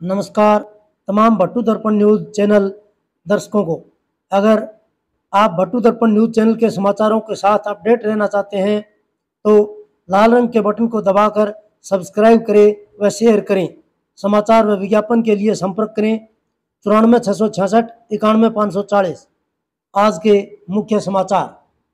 नमस्कार तमाम भट्टू दर्पण न्यूज़ चैनल दर्शकों को। अगर आप भट्टू दर्पण न्यूज़ चैनल के समाचारों के साथ अपडेट रहना चाहते हैं तो लाल रंग के बटन को दबाकर सब्सक्राइब करें व शेयर करें। समाचार व विज्ञापन के लिए संपर्क करें 94 666 91 540। आज के मुख्य समाचार।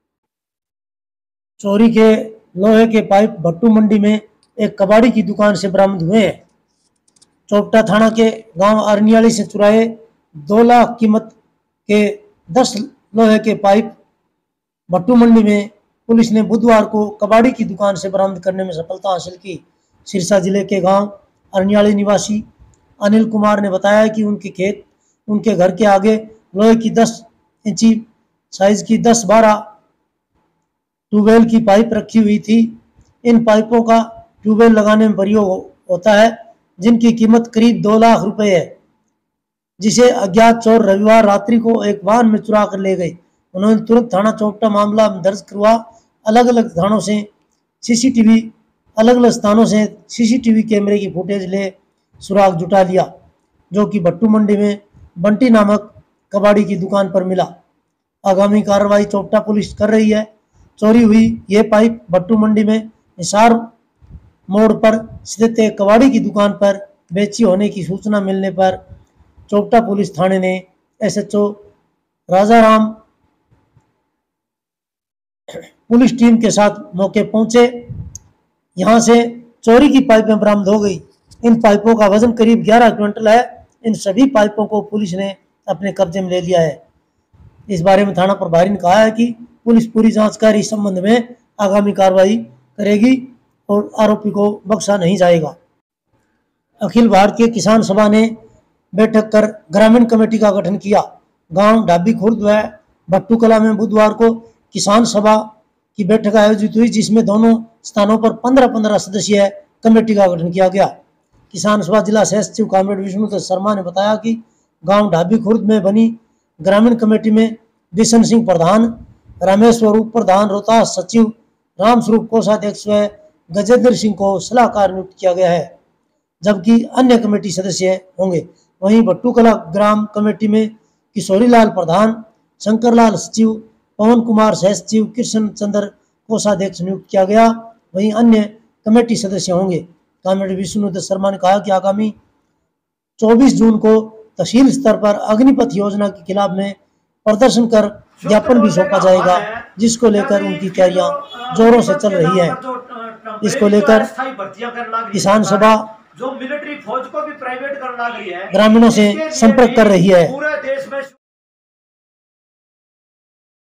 चोरी के लोहे के पाइप भट्टू मंडी में एक कबाड़ी की दुकान से बरामद हुए हैं। चोपटा थाना के गांव अरनियाली से चुराए 2 लाख कीमत के 10 लोहे के पाइप भट्टू मंडी में पुलिस ने बुधवार को कबाड़ी की दुकान से बरामद करने में सफलता हासिल की। सिरसा जिले के गांव अरनियाली निवासी अनिल कुमार ने बताया कि उनके घर के आगे लोहे की 10 इंची साइज की 10-12 ट्यूबवेल की पाइप रखी हुई थी। इन पाइपों का ट्यूबवेल लगाने में प्रयोग होता है, जिनकी कीमत करीब 2 लाख रुपए है, जिसे अज्ञात चोर रविवार रात्रि को एक वाहन में चुरा कर ले गए। उन्होंने तुरंत थाना चोपटा मामला दर्ज करवा अलग अलग स्थानों से सीसीटीवी कैमरे की फुटेज ले सुराग जुटा लिया, जो कि भट्टू मंडी में बंटी नामक कबाड़ी की दुकान पर मिला। आगामी कार्रवाई चोपटा पुलिस कर रही है। चोरी हुई ये पाइप भट्टू मंडी में हिसार मोड़ पर स्थित एक कबाड़ी की दुकान पर बेची होने की सूचना मिलने पर चोपटा पुलिस थाने ने एसएचओ राजाराम पुलिस टीम के साथ मौके पहुंचे। यहां से चोरी की पाइपें बरामद हो गई। इन पाइपों का वजन करीब 11 क्विंटल है। इन सभी पाइपों को पुलिस ने अपने कब्जे में ले लिया है। इस बारे में थाना प्रभारी ने कहा है कि पुलिस पूरी जांच कर इस संबंध में आगामी कार्रवाई करेगी और आरोपी को बख्शा नहीं जाएगा। अखिल भारतीय किसान सभा ने बैठक कर ग्रामीण कमेटी का गठन किया। गांव ढाबी खुर्द व भट्टू कला में बुधवार को किसान सभा की बैठक आयोजित हुई, जिसमें दोनों स्थानों पर 15-15 सदस्यीय कमेटी का गठन किया गया। किसान सभा जिला सचिव कॉमरेड विष्णु शर्मा ने बताया कि गांव ढाबी खुर्द में बनी ग्रामीण कमेटी में बिशन सिंह प्रधान, रमेश स्वरूप प्रधान, रोहतास सचिव रामस्वरूप कोषाध्यक्ष व गजेंद्र सिंह को सलाहकार नियुक्त किया गया है, जबकि अन्य कमेटी सदस्य होंगे। वहीं भट्टू कला ग्राम कमेटी में किशोरीलाल प्रधान, शंकरलाल सचिव, पवन कुमार सह सचिव, कृष्ण चंद्र कोषाध्यक्ष नियुक्त किया गया। वहीं अन्य कमेटी सदस्य होंगे। कॉमरेड विष्णु शर्मा ने कहा कि आगामी 24 जून को तहसील स्तर पर अग्निपथ योजना के खिलाफ में प्रदर्शन कर ज्ञापन भी सौंपा जाएगा, जिसको लेकर उनकी तैयारियां जोरों से चल रही है। इसको लेकर किसान सभा जो मिलिट्री फौज को भी प्राइवेट करना लगी है, ग्रामीणों से संपर्क कर रही है।